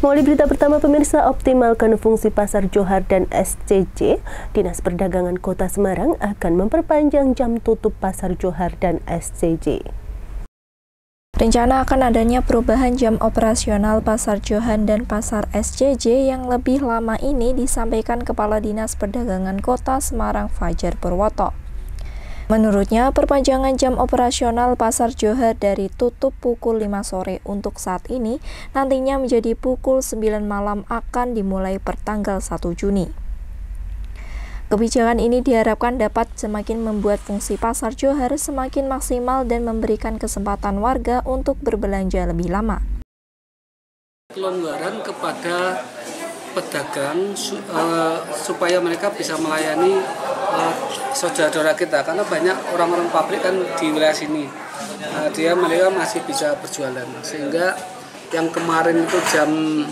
Mengawali berita pertama pemirsa, optimalkan fungsi Pasar Johar dan SCJ. Dinas Perdagangan Kota Semarang akan memperpanjang jam tutup Pasar Johar dan SCJ. Rencana akan adanya perubahan jam operasional Pasar Johar dan Pasar SCJ yang lebih lama ini disampaikan Kepala Dinas Perdagangan Kota Semarang Fajar Purwoto. Menurutnya, perpanjangan jam operasional Pasar Johar dari tutup pukul 5 sore untuk saat ini nantinya menjadi pukul 9 malam akan dimulai pertanggal 1 Juni. Kebijakan ini diharapkan dapat semakin membuat fungsi Pasar Johar semakin maksimal dan memberikan kesempatan warga untuk berbelanja lebih lama. Kelonggaran kepada pedagang supaya mereka bisa melayani saudara-saudara kita, karena banyak orang-orang pabrik kan di wilayah sini, mereka masih bisa berjualan, sehingga yang kemarin itu jam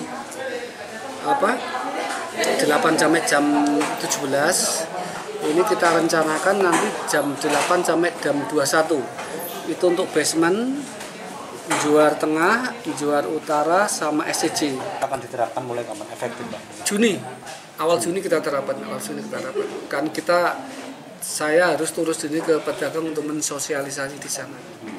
8 sampai jam 17 ini kita rencanakan nanti jam 8 sampai jam 21 itu untuk basement, Johar Tengah, Johar Utara, sama SCJ. Kapan diterapkan, mulai kapan efektif, Pak? Juni, awal Juni kita terapkan. Kan saya harus turun sini ke pedagang untuk mensosialisasi di sana.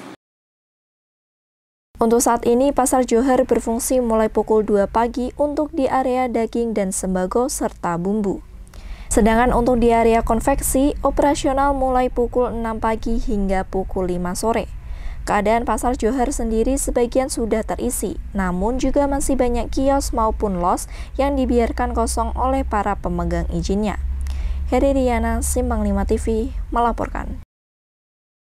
Untuk saat ini, Pasar Johar berfungsi mulai pukul 2 pagi untuk di area daging dan sembako serta bumbu. Sedangkan untuk di area konveksi, operasional mulai pukul 6 pagi hingga pukul 5 sore. Keadaan Pasar Johar sendiri sebagian sudah terisi, namun juga masih banyak kios maupun los yang dibiarkan kosong oleh para pemegang izinnya. Heri Riana, Simpang 5 TV, melaporkan.